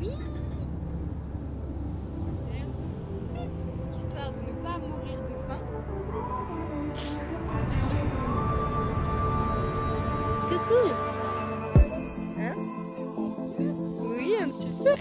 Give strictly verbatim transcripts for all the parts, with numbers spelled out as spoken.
Oui. Histoire de ne pas mourir de faim. Coucou. Hein? Oui, un petit peu.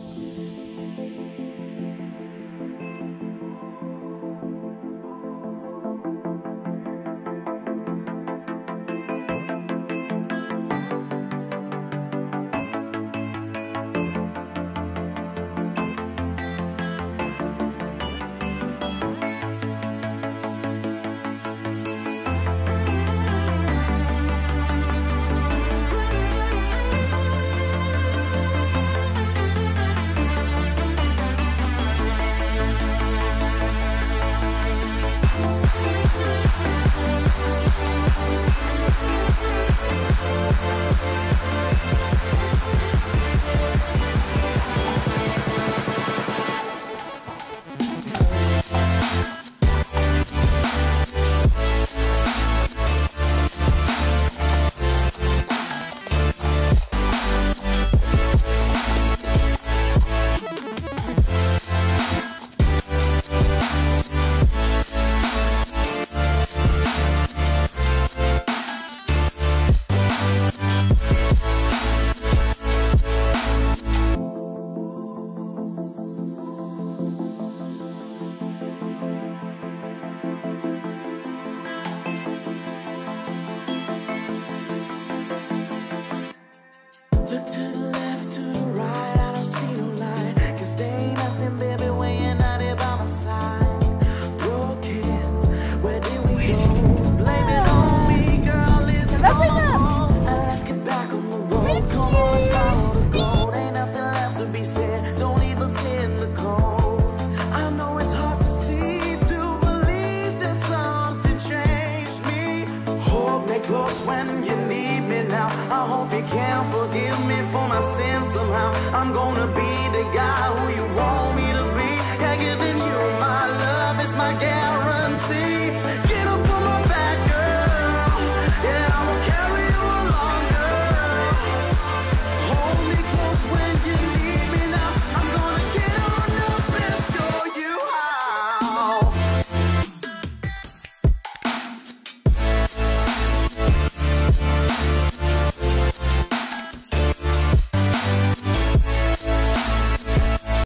When you need me now, I hope you can forgive me for my sins somehow. I'm gonna be the guy who you want me to be. Yeah, giving you my love is my guarantee. Get up on my back, girl. Yeah, I will carry you along, girl. Hold me close when you need me now. I'm gonna get on up and show you how.